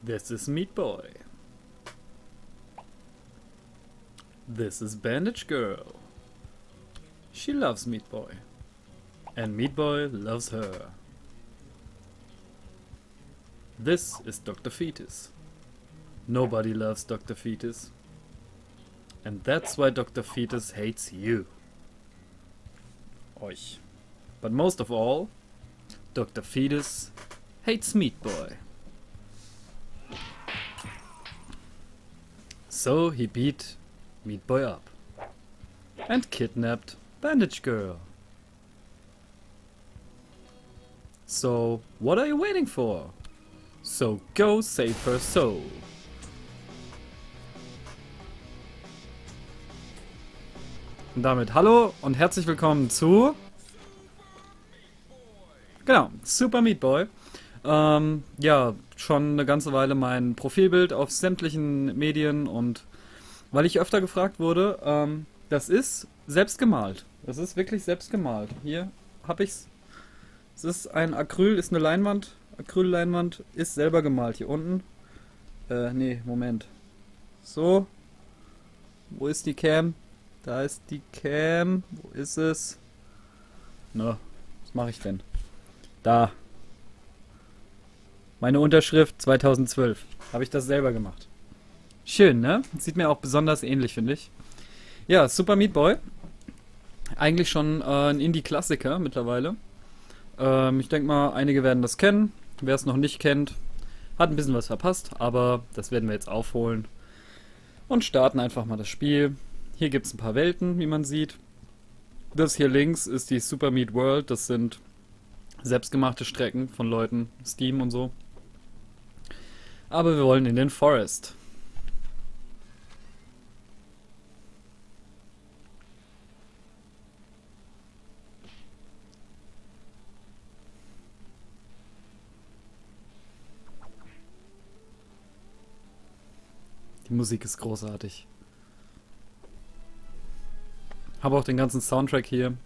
This is Meat Boy. This is Bandage Girl. She loves Meat Boy. And Meat Boy loves her. This is Dr. Fetus. Nobody loves Dr. Fetus. And that's why Dr. Fetus hates you. Euch. But most of all, Dr. Fetus hates Meat Boy. So he beat Meat Boy up. And kidnapped Bandage Girl. So, what are you waiting for? So go save her soul. Und damit hallo und herzlich willkommen zu... Genau, Super Meat Boy. Ja, schon eine ganze Weile mein Profilbild auf sämtlichen Medien und weil ich öfter gefragt wurde, das ist selbst gemalt. Das ist wirklich selbst gemalt. Hier habe ich's. Es ist ein Acryl, ist eine Leinwand. Acrylleinwand ist selber gemalt. Hier unten. Nee, Moment. So. Wo ist die Cam? Da ist die Cam. Wo ist es? Na, was mache ich denn? Da. Meine Unterschrift 2012. Habe ich das selber gemacht. Schön, ne? Sieht mir auch besonders ähnlich, finde ich. Ja, Super Meat Boy. Eigentlich schon ein Indie-Klassiker mittlerweile. Ich denke mal, einige werden das kennen. Wer es noch nicht kennt, hat ein bisschen was verpasst, aber das werden wir jetzt aufholen. Und starten einfach mal das Spiel. Hier gibt es ein paar Welten, wie man sieht. Das hier links ist die Super Meat World. Das sind selbstgemachte Strecken von Leuten, Steam und so. Aber wir wollen in den Forest. Die Musik ist großartig. Habe auch den ganzen Soundtrack hier.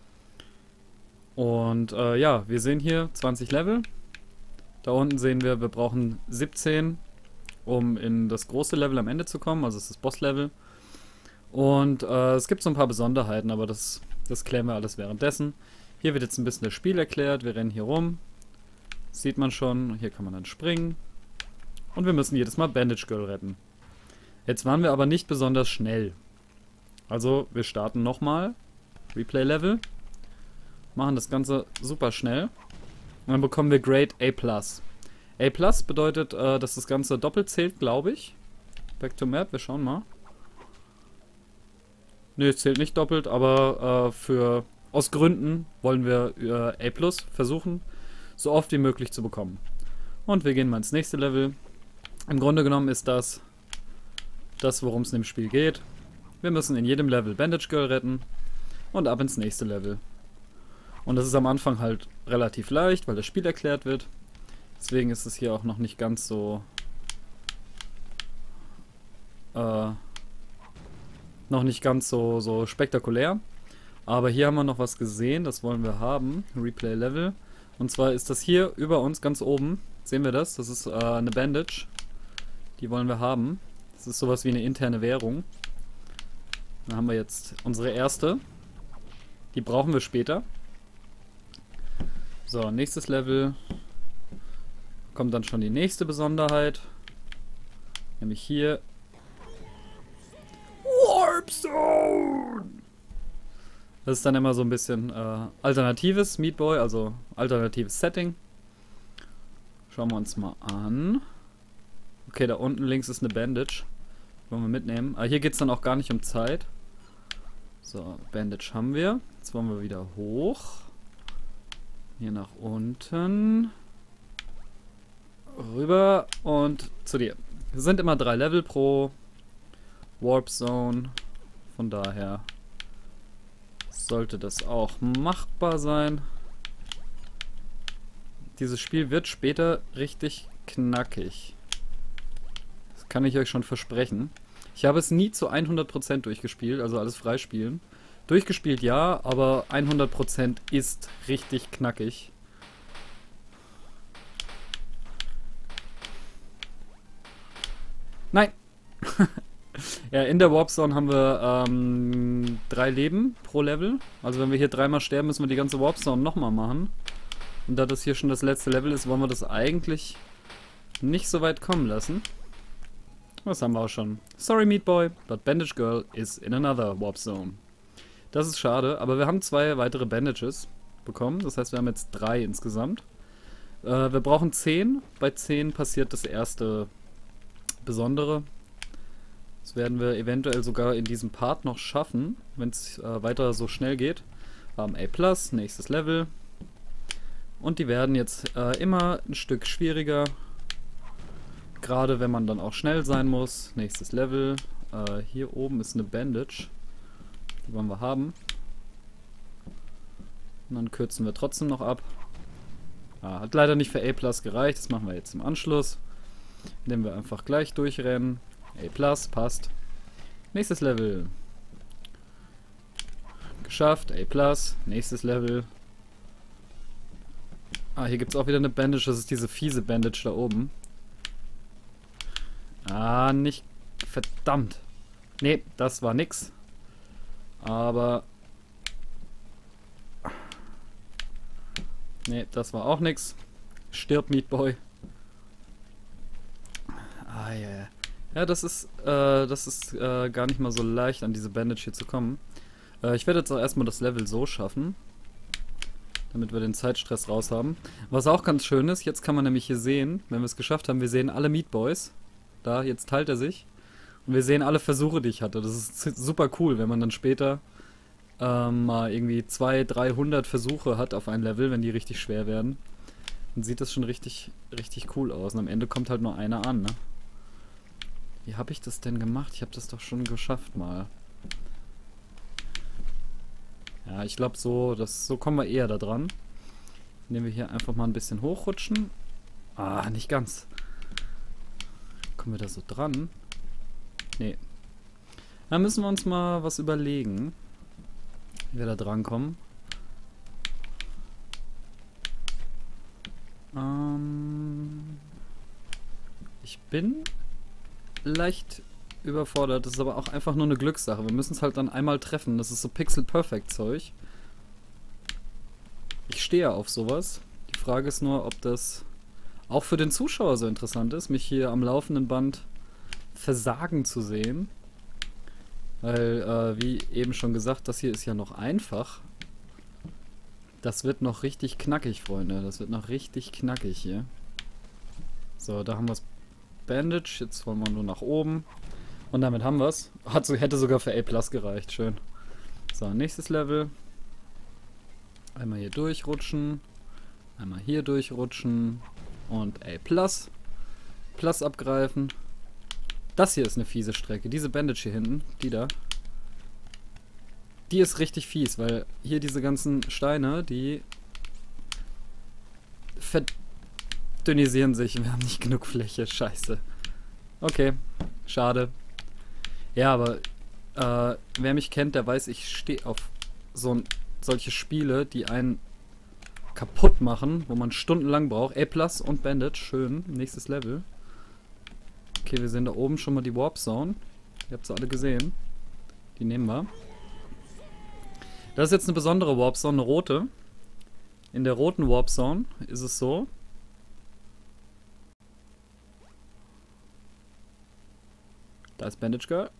Und ja, wir sehen hier 20 Level. Da unten sehen wir, wir brauchen 17, um in das große Level am Ende zu kommen. Also es ist das Boss-Level. Und es gibt so ein paar Besonderheiten, aber das klären wir alles währenddessen. Hier wird jetzt ein bisschen das Spiel erklärt. Wir rennen hier rum. Das sieht man schon. Hier kann man dann springen. Und wir müssen jedes Mal Bandage Girl retten. Jetzt waren wir aber nicht besonders schnell. Also wir starten nochmal. Replay-Level. Machen das Ganze super schnell. Und dann bekommen wir Grade A+. A+ bedeutet, dass das Ganze doppelt zählt, glaube ich. Back to Map, wir schauen mal. Ne, es zählt nicht doppelt, aber aus Gründen wollen wir A+ versuchen, so oft wie möglich zu bekommen. Und wir gehen mal ins nächste Level. Im Grunde genommen ist das, worum es in dem Spiel geht. Wir müssen in jedem Level Bandage Girl retten und ab ins nächste Level. Und das ist am Anfang halt relativ leicht, weil das Spiel erklärt wird. Deswegen ist es hier auch noch nicht ganz so so spektakulär. Aber hier haben wir noch was gesehen, das wollen wir haben. Replay Level. Und zwar ist das hier über uns ganz oben. Sehen wir das? Das ist eine Bandage. Die wollen wir haben. Das ist sowas wie eine interne Währung. Dann haben wir jetzt unsere erste. Die brauchen wir später. So, nächstes Level. Kommt dann schon die nächste Besonderheit. Nämlich hier. Warp Zone! Das ist dann immer so ein bisschen alternatives Meat Boy, also alternatives Setting. Schauen wir uns mal an. Okay, da unten links ist eine Bandage. Wollen wir mitnehmen. Aber hier geht es dann auch gar nicht um Zeit. So, Bandage haben wir. Jetzt wollen wir wieder hoch. Hier nach unten. Rüber und zu dir. Es sind immer 3 Level pro Warp Zone. Von daher sollte das auch machbar sein. Dieses Spiel wird später richtig knackig. Das kann ich euch schon versprechen. Ich habe es nie zu 100% durchgespielt, also alles freispielen. Durchgespielt ja, aber 100% ist richtig knackig. Nein! Ja, in der Warp Zone haben wir 3 Leben pro Level. Also wenn wir hier 3-mal sterben, müssen wir die ganze Warp Zone nochmal machen. Und da das hier schon das letzte Level ist, wollen wir das eigentlich nicht so weit kommen lassen. Das haben wir auch schon. Sorry Meat Boy, but Bandage Girl is in another Warp Zone. Das ist schade, aber wir haben 2 weitere Bandages bekommen. Das heißt, wir haben jetzt 3 insgesamt. Wir brauchen 10. Bei 10 passiert das erste Besondere. Das werden wir eventuell sogar in diesem Part noch schaffen, wenn es weiter so schnell geht. Wir haben A+, nächstes Level. Und die werden jetzt immer ein Stück schwieriger. Gerade wenn man dann auch schnell sein muss. Nächstes Level. Hier oben ist eine Bandage. Die wollen wir haben. Und dann kürzen wir trotzdem noch ab. Hat leider nicht für A+ gereicht. Das machen wir jetzt im Anschluss. Indem wir einfach gleich durchrennen. A+, passt. Nächstes Level. Geschafft. A+, nächstes Level. Hier gibt es auch wieder eine Bandage. Das ist diese fiese Bandage da oben. Nicht. Verdammt. Nee, das war nix. Aber. Nee, das war auch nix. Stirb, Meat Boy. Yeah. Ja, das ist gar nicht mal so leicht, an diese Bandage hier zu kommen. Ich werde jetzt auch erstmal das Level so schaffen, damit wir den Zeitstress raus haben. Was auch ganz schön ist, jetzt kann man nämlich hier sehen, wenn wir es geschafft haben, wir sehen alle Meat Boys. Da, jetzt teilt er sich. Und wir sehen alle Versuche, die ich hatte. Das ist super cool, wenn man dann später mal irgendwie 200, 300 Versuche hat auf ein Level, wenn die richtig schwer werden. Dann sieht das schon richtig, richtig cool aus. Und am Ende kommt halt nur einer an, ne? Wie habe ich das denn gemacht? Ich habe das doch schon geschafft mal. Ja, ich glaube so kommen wir eher da dran. Indem wir hier einfach mal ein bisschen hochrutschen. Nicht ganz. Kommen wir da so dran? Nee. Da müssen wir uns mal was überlegen, wie wir da dran kommen. Ich bin leicht überfordert. Das ist aber auch einfach nur eine Glückssache. Wir müssen es halt dann einmal treffen. Das ist so Pixel-Perfect-Zeug. Ich stehe auf sowas. Die Frage ist nur, ob das auch für den Zuschauer so interessant ist, mich hier am laufenden Band versagen zu sehen. Weil, wie eben schon gesagt, das hier ist ja noch einfach. Das wird noch richtig knackig, Freunde. Das wird noch richtig knackig hier. So, da haben wir das Bandage. Jetzt wollen wir nur nach oben. Und damit haben wir es. Hätte sogar für A+ gereicht. Schön. So, nächstes Level. Einmal hier durchrutschen. Einmal hier durchrutschen. Und A+. Plus abgreifen. Das hier ist eine fiese Strecke. Diese Bandage hier hinten. Die da. Die ist richtig fies, weil hier diese ganzen Steine, die verdünnisieren sich. Wir haben nicht genug Fläche. Scheiße. Okay. Schade. Ja, aber wer mich kennt, der weiß, ich stehe auf solche Spiele, die einen kaputt machen, wo man stundenlang braucht. A+ und Bandage. Schön. Nächstes Level. Okay, wir sehen da oben schon mal die Warp Zone. Ihr habt sie alle gesehen. Die nehmen wir. Das ist jetzt eine besondere Warp Zone, eine rote. In der roten Warp Zone ist es so. Da ist Bandage Girl.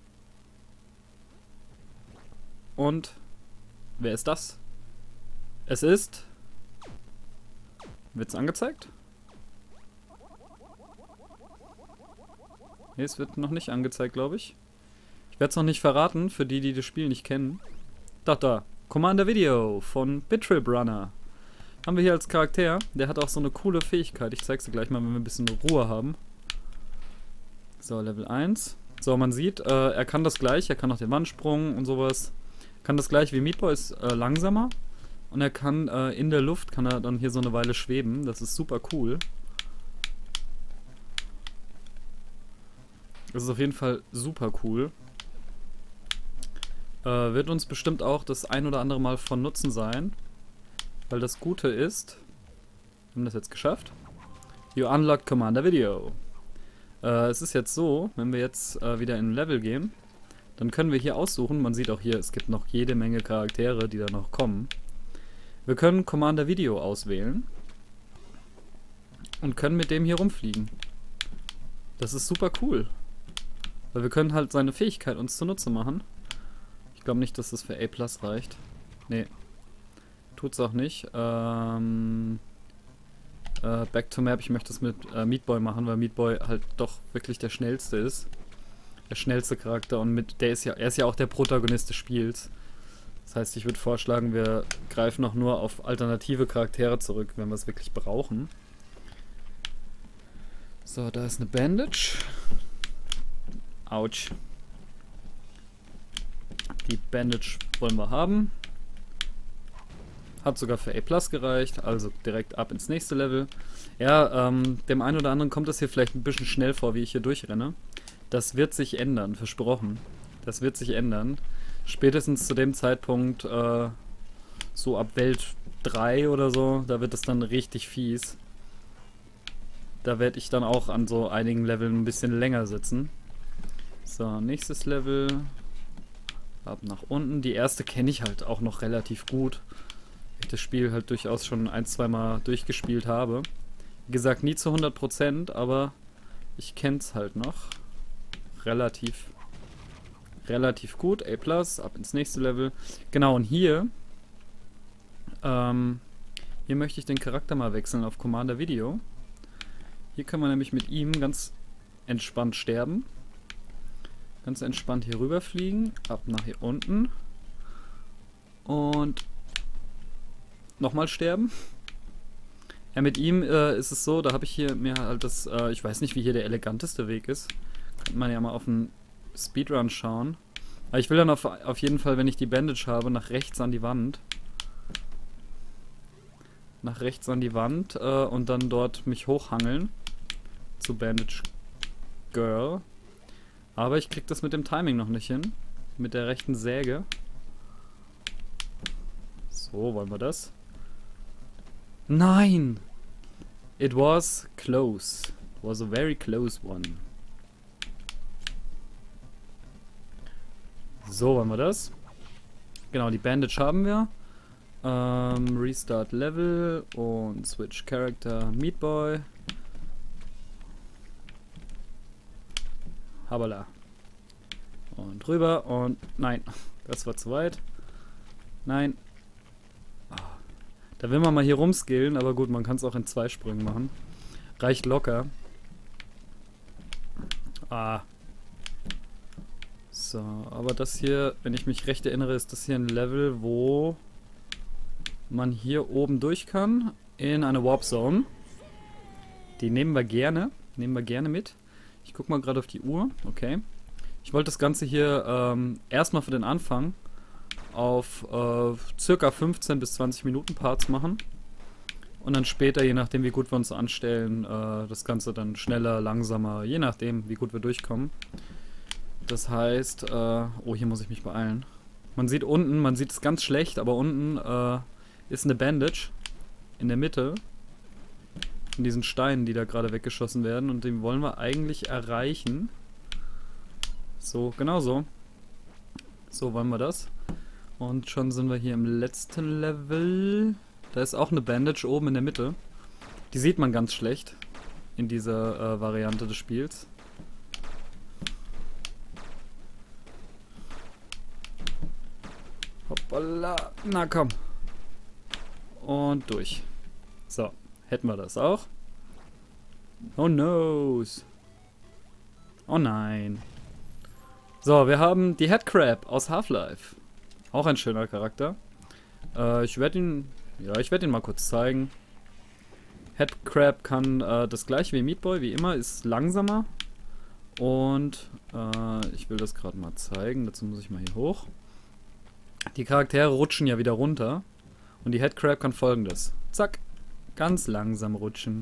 Und wer ist das? Es ist... Wird es angezeigt? Ne, es wird noch nicht angezeigt, glaube ich. Ich werde es noch nicht verraten, für die, die das Spiel nicht kennen. Da. Commander Video von Bitrip Runner. Haben wir hier als Charakter. Der hat auch so eine coole Fähigkeit. Ich zeige sie gleich mal, wenn wir ein bisschen Ruhe haben. So, Level 1. So, man sieht, er kann das gleich. Er kann auch den Wandsprung und sowas. Kann das gleich wie Meat Boy, ist langsamer. Und er kann in der Luft, kann er dann hier so eine Weile schweben. Das ist super cool. Das ist auf jeden Fall super cool. Wird uns bestimmt auch das ein oder andere Mal von Nutzen sein. Weil das Gute ist, wir haben das jetzt geschafft. You unlocked Commander Video. Es ist jetzt so, wenn wir jetzt wieder in Level gehen, dann können wir hier aussuchen, man sieht auch hier, es gibt noch jede Menge Charaktere, die da noch kommen. Wir können Commander Video auswählen und können mit dem hier rumfliegen. Das ist super cool. Weil wir können halt seine Fähigkeit uns zunutze machen. Ich glaube nicht, dass das für A+ reicht. Nee. Tut's auch nicht. Back to Map, ich möchte das mit Meat Boy machen, weil Meat Boy halt doch wirklich der schnellste ist. Der schnellste Charakter und er ist ja auch der Protagonist des Spiels. Das heißt, ich würde vorschlagen, wir greifen auch nur auf alternative Charaktere zurück, wenn wir es wirklich brauchen. So, da ist eine Bandage. Autsch. Die Bandage wollen wir haben. Hat sogar für A+ gereicht, also direkt ab ins nächste Level. Ja, dem einen oder anderen kommt das hier vielleicht ein bisschen schnell vor, wie ich hier durchrenne. Das wird sich ändern, versprochen. Das wird sich ändern. Spätestens zu dem Zeitpunkt, so ab Welt 3 oder so, da wird es dann richtig fies. Da werde ich dann auch an so einigen Leveln ein bisschen länger sitzen. So, nächstes Level. Ab nach unten. Die erste kenne ich halt auch noch relativ gut. Weil ich das Spiel halt durchaus schon ein, zweimal durchgespielt habe. Wie gesagt, nie zu 100%, aber ich kenne es halt noch. Relativ gut. A+, ab ins nächste Level. Genau, und hier möchte ich den Charakter mal wechseln auf Commander Video. Hier kann man nämlich mit ihm ganz entspannt sterben. Ganz entspannt hier rüber fliegen. Ab nach hier unten. Und nochmal sterben. Ja, mit ihm ist es so, da habe ich hier mir halt das, ich weiß nicht, wie hier der eleganteste Weg ist. Könnte man ja mal auf einen Speedrun schauen. Aber ich will dann auf jeden Fall, wenn ich die Bandage habe, nach rechts an die Wand. Nach rechts an die Wand und dann dort mich hochhangeln. Zu Bandage Girl. Aber ich krieg das mit dem Timing noch nicht hin. Mit der rechten Säge. So, wollen wir das? Nein! It was close. It was a very close one. So, wollen wir das? Genau, die Bandage haben wir. Restart Level und Switch Character Meat Boy. Habala. Und rüber und nein, das war zu weit. Nein. Da will man mal hier rumskillen, aber gut, man kann es auch in 2 Sprüngen machen. Reicht locker. So, aber das hier, wenn ich mich recht erinnere, ist das hier ein Level, wo man hier oben durch kann in eine Warp Zone. Die nehmen wir gerne mit. Ich guck mal gerade auf die Uhr. Okay. Ich wollte das Ganze hier erstmal für den Anfang auf circa 15 bis 20 Minuten Parts machen. Und dann später, je nachdem wie gut wir uns anstellen, das Ganze dann schneller, langsamer, je nachdem wie gut wir durchkommen. Das heißt, oh, hier muss ich mich beeilen. Man sieht unten, man sieht es ganz schlecht, aber unten ist eine Bandage in der Mitte. In diesen Steinen, die da gerade weggeschossen werden. Und den wollen wir eigentlich erreichen. So, genau so. So wollen wir das. Und schon sind wir hier im letzten Level. Da ist auch eine Bandage oben in der Mitte. Die sieht man ganz schlecht in dieser Variante des Spiels. Hoppala. Na komm. Und durch. So, hätten wir das auch. Oh noes. Oh nein. So, wir haben die Headcrab aus Half-Life. Auch ein schöner Charakter. Ich werde ihn mal kurz zeigen. Headcrab kann das gleiche wie Meat Boy, wie immer, ist langsamer. Und ich will das gerade mal zeigen. Dazu muss ich mal hier hoch. Die Charaktere rutschen ja wieder runter. Und die Headcrab kann folgendes. Zack. Ganz langsam rutschen.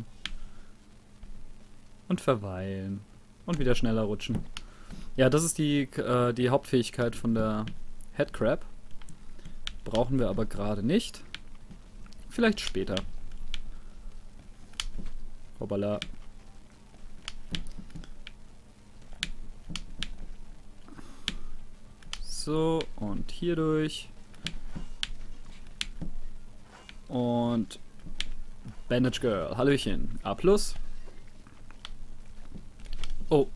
Und verweilen. Und wieder schneller rutschen. Ja, das ist die Hauptfähigkeit von der Headcrab. Brauchen wir aber gerade nicht. Vielleicht später. Hoppala. So, und hier durch. Und Bandage Girl. Hallöchen. A+. Oh.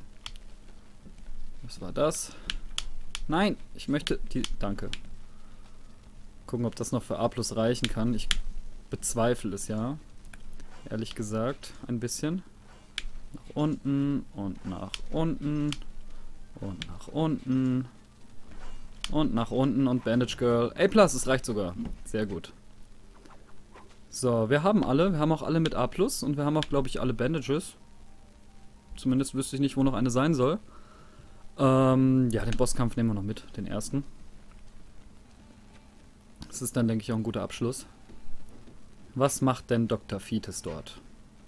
Was war das? Nein, ich möchte die... Danke. Gucken, ob das noch für A+ reichen kann. Ich bezweifle es ja. Ehrlich gesagt, ein bisschen. Nach unten und nach unten. Und nach unten. Und nach unten und Bandage Girl. A+, es reicht sogar. Sehr gut. So, wir haben alle. Wir haben auch alle mit A+. Und wir haben auch, glaube ich, alle Bandages. Zumindest wüsste ich nicht, wo noch eine sein soll. Ja, den Bosskampf nehmen wir noch mit. Den ersten. Das ist dann, denke ich, auch ein guter Abschluss. Was macht denn Dr. Fetus dort?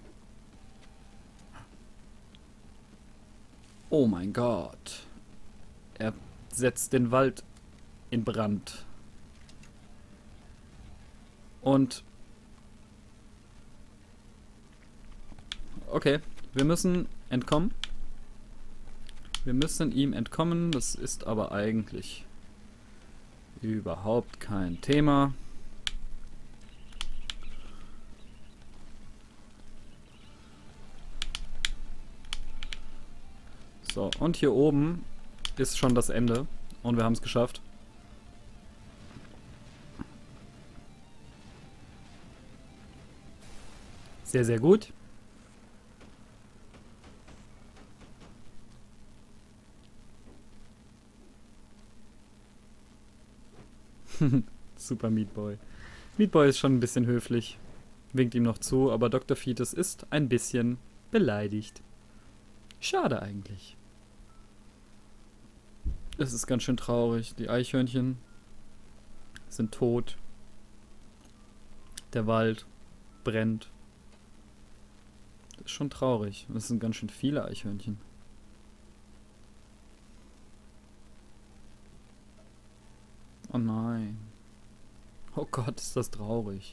Oh mein Gott. Er setzt den Wald in Brand. Und... Okay, wir müssen entkommen. Wir müssen ihm entkommen. Das ist aber eigentlich überhaupt kein Thema. So, und hier oben ist schon das Ende. Und wir haben es geschafft. Sehr, sehr gut. Super Meat Boy. Meat Boy ist schon ein bisschen höflich. Winkt ihm noch zu, aber Dr. Fetus ist ein bisschen beleidigt. Schade eigentlich. Es ist ganz schön traurig. Die Eichhörnchen sind tot. Der Wald brennt. Das ist schon traurig. Das sind ganz schön viele Eichhörnchen. Oh nein. Oh Gott, ist das traurig.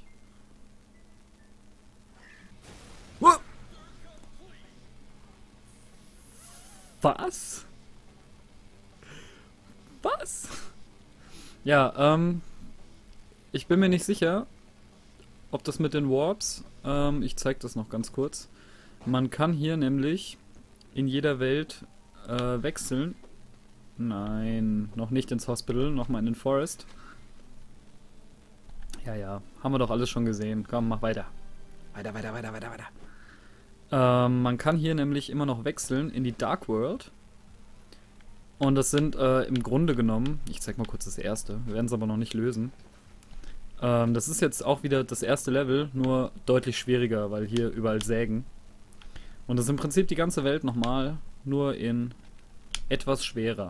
Was? Was? Ja, ich bin mir nicht sicher, ob das mit den Warps, ich zeige das noch ganz kurz. Man kann hier nämlich in jeder Welt wechseln. Nein, noch nicht ins Hospital, nochmal in den Forest. Ja, ja, haben wir doch alles schon gesehen. Komm, mach weiter. Weiter. Man kann hier nämlich immer noch wechseln in die Dark World. Und das sind im Grunde genommen, ich zeig mal kurz das erste, wir werden es aber noch nicht lösen. Das ist jetzt auch wieder das erste Level, nur deutlich schwieriger, weil hier überall Sägen. Und das ist im Prinzip die ganze Welt nochmal, nur in etwas schwerer.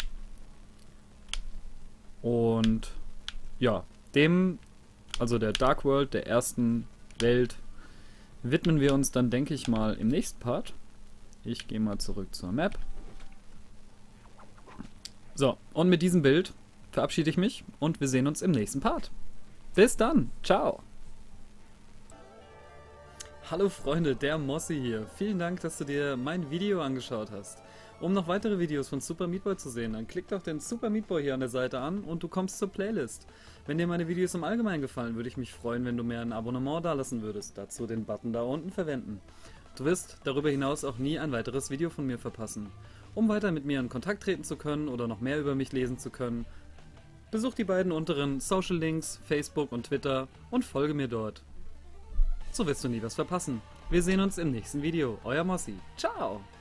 Und ja, also der Dark World, der ersten Welt, widmen wir uns dann, denke ich mal, im nächsten Part. Ich gehe mal zurück zur Map. So, und mit diesem Bild verabschiede ich mich und wir sehen uns im nächsten Part. Bis dann, ciao! Hallo Freunde, der Mossi hier. Vielen Dank, dass du dir mein Video angeschaut hast. Um noch weitere Videos von Super Meat Boy zu sehen, dann klick doch den Super Meat Boy hier an der Seite an und du kommst zur Playlist. Wenn dir meine Videos im Allgemeinen gefallen, würde ich mich freuen, wenn du mir ein Abonnement dalassen würdest. Dazu den Button da unten verwenden. Du wirst darüber hinaus auch nie ein weiteres Video von mir verpassen. Um weiter mit mir in Kontakt treten zu können oder noch mehr über mich lesen zu können, besuch die beiden unteren Social Links, Facebook und Twitter und folge mir dort. So wirst du nie was verpassen. Wir sehen uns im nächsten Video. Euer Mossi. Ciao!